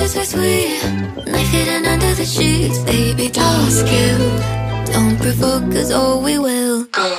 is so sweet. Knife hidden under the sheets. Baby, don't skill. Don't provoke, cause oh we will go.